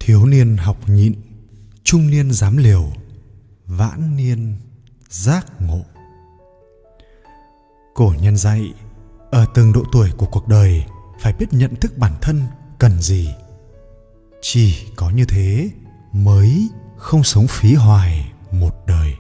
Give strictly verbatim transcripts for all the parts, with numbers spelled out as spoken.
Thiếu niên học nhịn, trung niên dám liều, vãn niên giác ngộ. Cổ nhân dạy, ở từng độ tuổi của cuộc đời phải biết nhận thức bản thân cần gì. Chỉ có như thế mới không sống phí hoài một đời.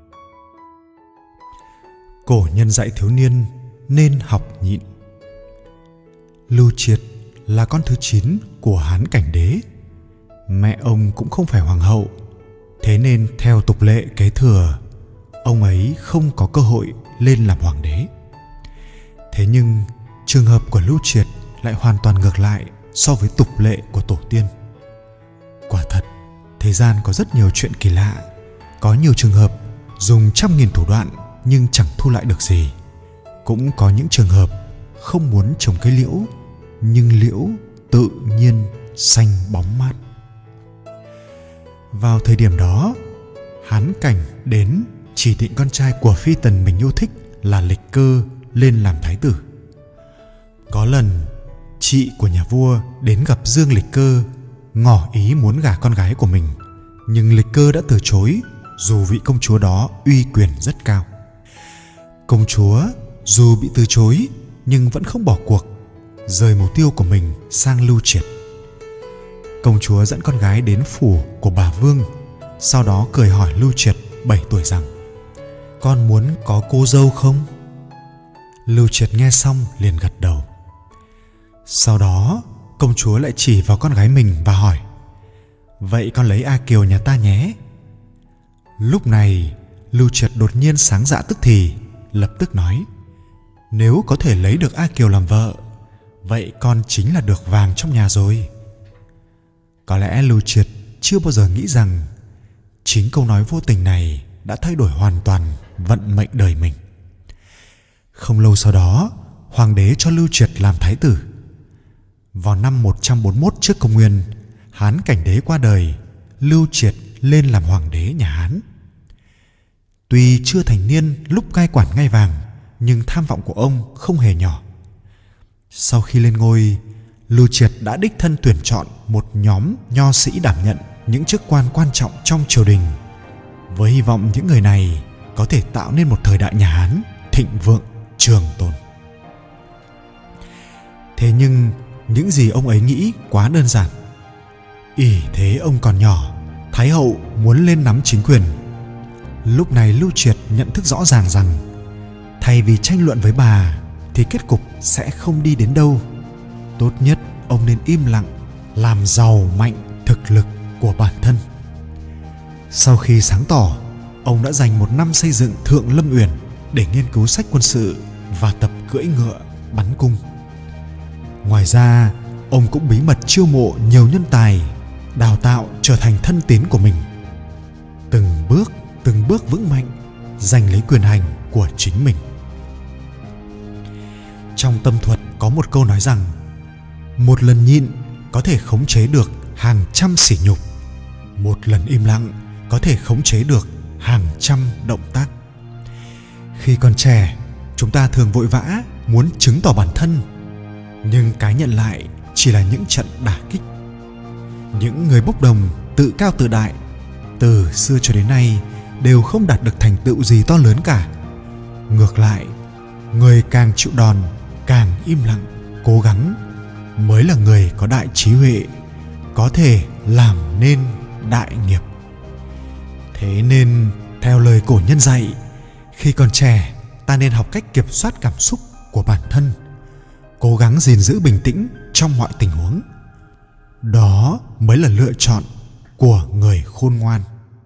Cổ nhân dạy thiếu niên nên học nhịn. Lưu Triệt là con thứ chín của Hán Cảnh Đế. Mẹ ông cũng không phải hoàng hậu, thế nên theo tục lệ kế thừa, ông ấy không có cơ hội lên làm hoàng đế. Thế nhưng trường hợp của Lưu Triệt lại hoàn toàn ngược lại so với tục lệ của tổ tiên. Quả thật, thế gian có rất nhiều chuyện kỳ lạ, có nhiều trường hợp dùng trăm nghìn thủ đoạn nhưng chẳng thu lại được gì. Cũng có những trường hợp không muốn trồng cây liễu, nhưng liễu tự nhiên xanh bóng mát. Vào thời điểm đó, Hán Cảnh đến chỉ định con trai của phi tần mình yêu thích là Lịch Cơ lên làm thái tử. Có lần, chị của nhà vua đến gặp Dương Lịch Cơ, ngỏ ý muốn gả con gái của mình, nhưng Lịch Cơ đã từ chối, dù vị công chúa đó uy quyền rất cao. Công chúa dù bị từ chối nhưng vẫn không bỏ cuộc, rời mục tiêu của mình sang Lưu Triệt. Công chúa dẫn con gái đến phủ của bà Vương, sau đó cười hỏi Lưu Triệt bảy tuổi rằng: "Con muốn có cô dâu không?" Lưu Triệt nghe xong liền gật đầu. Sau đó công chúa lại chỉ vào con gái mình và hỏi: "Vậy con lấy A Kiều nhà ta nhé." Lúc này Lưu Triệt đột nhiên sáng dạ tức thì, lập tức nói: "Nếu có thể lấy được A Kiều làm vợ, vậy con chính là được vàng trong nhà rồi." Có lẽ Lưu Triệt chưa bao giờ nghĩ rằng chính câu nói vô tình này đã thay đổi hoàn toàn vận mệnh đời mình. Không lâu sau đó, hoàng đế cho Lưu Triệt làm thái tử. Vào năm một trăm bốn mươi mốt trước công nguyên, Hán Cảnh Đế qua đời, Lưu Triệt lên làm hoàng đế nhà Hán. Tuy chưa thành niên lúc cai quản ngai vàng, nhưng tham vọng của ông không hề nhỏ. Sau khi lên ngôi, Lưu Triệt đã đích thân tuyển chọn một nhóm nho sĩ đảm nhận những chức quan quan trọng trong triều đình, với hy vọng những người này có thể tạo nên một thời đại nhà Hán thịnh vượng trường tồn. Thế nhưng những gì ông ấy nghĩ quá đơn giản. Ỷ thế ông còn nhỏ, Thái hậu muốn lên nắm chính quyền. Lúc này Lưu Triệt nhận thức rõ ràng rằng thay vì tranh luận với bà thì kết cục sẽ không đi đến đâu. Tốt nhất ông nên im lặng, làm giàu mạnh thực lực của bản thân. Sau khi sáng tỏ, ông đã dành một năm xây dựng Thượng Lâm Uyển để nghiên cứu sách quân sự và tập cưỡi ngựa, bắn cung. Ngoài ra, ông cũng bí mật chiêu mộ nhiều nhân tài, đào tạo trở thành thân tín của mình. Từng bước, từng bước vững mạnh, giành lấy quyền hành của chính mình. Trong tâm thuật có một câu nói rằng: một lần nhịn có thể khống chế được hàng trăm sỉ nhục, một lần im lặng có thể khống chế được hàng trăm động tác. Khi còn trẻ, chúng ta thường vội vã muốn chứng tỏ bản thân, nhưng cái nhận lại chỉ là những trận đả kích. Những người bốc đồng, tự cao tự đại, từ xưa cho đến nay đều không đạt được thành tựu gì to lớn cả. Ngược lại, người càng chịu đòn, càng im lặng, cố gắng mới là người có đại trí huệ, có thể làm nên đại nghiệp. Thế nên, theo lời cổ nhân dạy, khi còn trẻ, ta nên học cách kiểm soát cảm xúc của bản thân, cố gắng gìn giữ bình tĩnh trong mọi tình huống. Đó mới là lựa chọn của người khôn ngoan.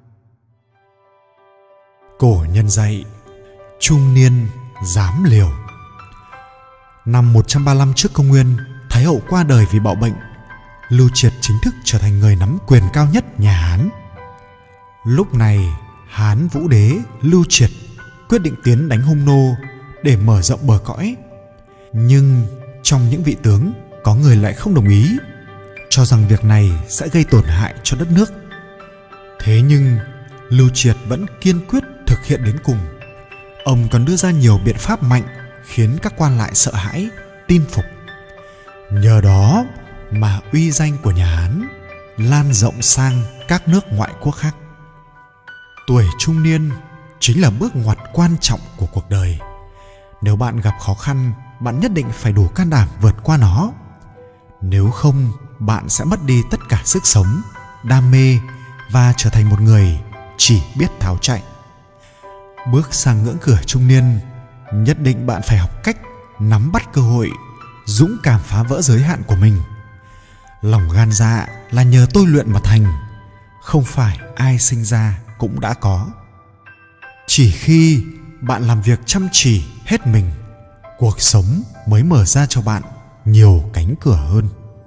Cổ nhân dạy, trung niên dám liều. Năm một trăm ba mươi lăm trước công nguyên, Thái hậu qua đời vì bạo bệnh. Lưu Triệt chính thức trở thành người nắm quyền cao nhất nhà Hán. Lúc này, Hán Vũ Đế Lưu Triệt quyết định tiến đánh Hung Nô để mở rộng bờ cõi. Nhưng trong những vị tướng, có người lại không đồng ý, cho rằng việc này sẽ gây tổn hại cho đất nước. Thế nhưng Lưu Triệt vẫn kiên quyết thực hiện đến cùng. Ông còn đưa ra nhiều biện pháp mạnh khiến các quan lại sợ hãi, tin phục. Nhờ đó mà uy danh của nhà Hán lan rộng sang các nước ngoại quốc khác. Tuổi trung niên chính là bước ngoặt quan trọng của cuộc đời. Nếu bạn gặp khó khăn, bạn nhất định phải đủ can đảm vượt qua nó. Nếu không, bạn sẽ mất đi tất cả sức sống, đam mê và trở thành một người chỉ biết tháo chạy. Bước sang ngưỡng cửa trung niên, nhất định bạn phải học cách nắm bắt cơ hội, dũng cảm phá vỡ giới hạn của mình. Lòng gan dạ là nhờ tôi luyện mà thành, không phải ai sinh ra cũng đã có. Chỉ khi bạn làm việc chăm chỉ hết mình, cuộc sống mới mở ra cho bạn nhiều cánh cửa hơn.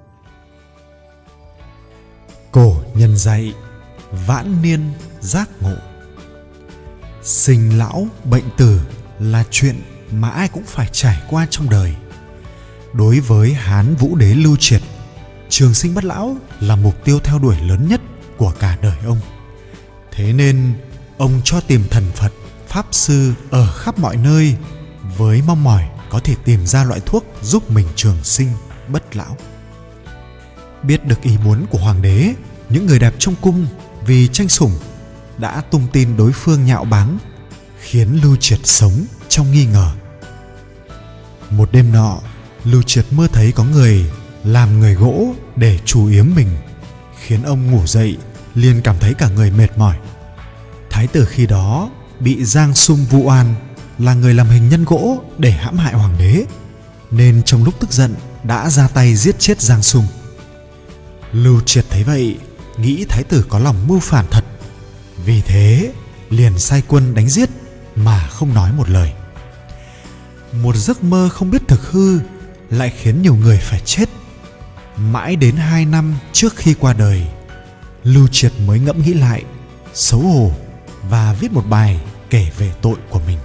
Cổ nhân dạy, vãn niên giác ngộ. Sinh lão bệnh tử là chuyện mà ai cũng phải trải qua trong đời. Đối với Hán Vũ Đế Lưu Triệt, trường sinh bất lão là mục tiêu theo đuổi lớn nhất của cả đời ông. Thế nên ông cho tìm thần Phật, Pháp Sư ở khắp mọi nơi với mong mỏi có thể tìm ra loại thuốc giúp mình trường sinh bất lão. Biết được ý muốn của hoàng đế, những người đẹp trong cung vì tranh sủng đã tung tin đối phương nhạo báng, khiến Lưu Triệt sống trong nghi ngờ. Một đêm nọ, Lưu Triệt mơ thấy có người làm người gỗ để trù yếm mình, khiến ông ngủ dậy liền cảm thấy cả người mệt mỏi. Thái tử khi đó bị Giang Sung vu oan là người làm hình nhân gỗ để hãm hại hoàng đế, nên trong lúc tức giận đã ra tay giết chết Giang Sung. Lưu Triệt thấy vậy, nghĩ thái tử có lòng mưu phản thật, vì thế liền sai quân đánh giết mà không nói một lời. Một giấc mơ không biết thực hư lại khiến nhiều người phải chết. Mãi đến hai năm trước khi qua đời, Lưu Triệt mới ngẫm nghĩ lại, xấu hổ và viết một bài kể về tội của mình.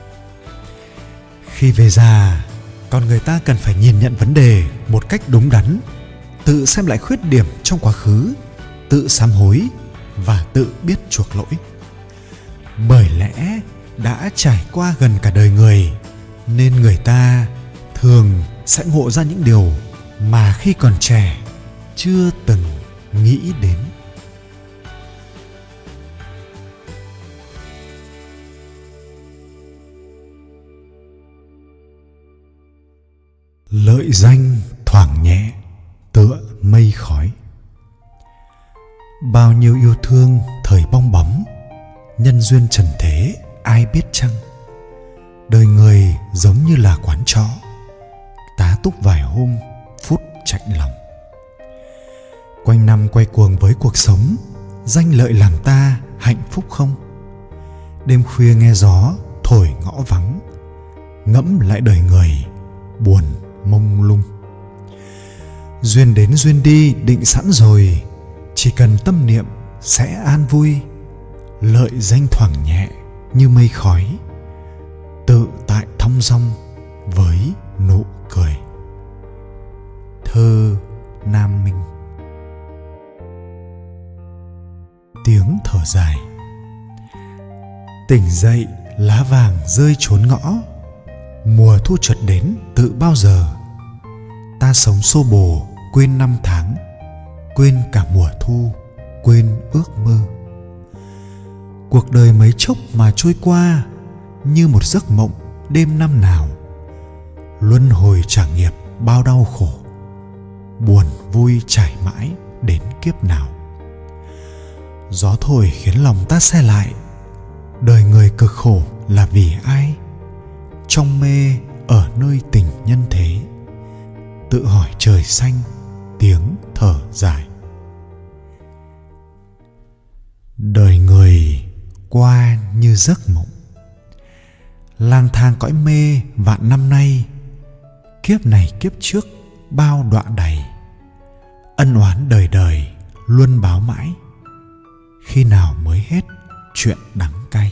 Khi về già, con người ta cần phải nhìn nhận vấn đề một cách đúng đắn, tự xem lại khuyết điểm trong quá khứ, tự sám hối và tự biết chuộc lỗi. Bởi lẽ đã trải qua gần cả đời người, nên người ta thường sẽ ngộ ra những điều mà khi còn trẻ chưa từng nghĩ đến. Lợi danh thoảng nhẹ tựa mây khói. Bao nhiêu yêu thương thời bong bóng, nhân duyên trần thế ai biết chăng. Đời người giống như là quán trọ, tá túc vài hôm phút chạnh lòng. Quanh năm quay cuồng với cuộc sống, danh lợi làm ta hạnh phúc không? Đêm khuya nghe gió thổi ngõ vắng, ngẫm lại đời người buồn mông lung. Duyên đến duyên đi định sẵn rồi, chỉ cần tâm niệm sẽ an vui. Lợi danh thoảng nhẹ như mây khói, tự tại thong dong với nụ cười. Thơ Nam Minh. Tiếng thở dài. Tỉnh dậy lá vàng rơi chốn ngõ, mùa thu chợt đến tự bao giờ. Ta sống xô bồ quên năm tháng, quên cả mùa thu, quên ước mơ. Cuộc đời mấy chốc mà trôi qua, như một giấc mộng đêm năm nào. Luân hồi trả nghiệp bao đau khổ, buồn vui trải mãi đến kiếp nào. Gió thổi khiến lòng ta se lại, đời người cực khổ là vì ai? Trong mê ở nơi tình nhân thế, tự hỏi trời xanh tiếng thở dài. Đời người qua như giấc mộng, lang thang cõi mê vạn năm nay. Kiếp này kiếp trước bao đoạn đầy, ân oán đời đời luôn báo mãi. Khi nào mới hết chuyện đắng cay?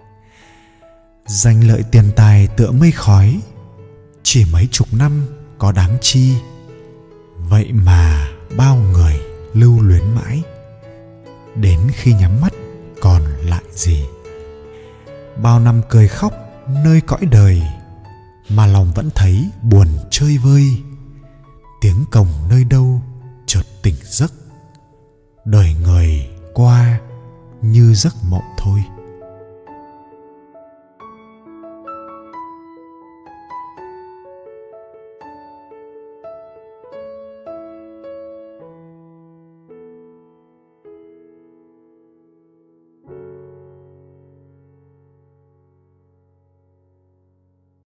Danh lợi tiền tài tựa mây khói, chỉ mấy chục năm có đáng chi. Vậy mà bao người lưu luyến mãi, đến khi nhắm mắt còn lại gì? Bao năm cười khóc nơi cõi đời, mà lòng vẫn thấy buồn chơi vơi. Tiếng cồng nơi đâu chợt tỉnh giấc, đời người qua như giấc mộng thôi.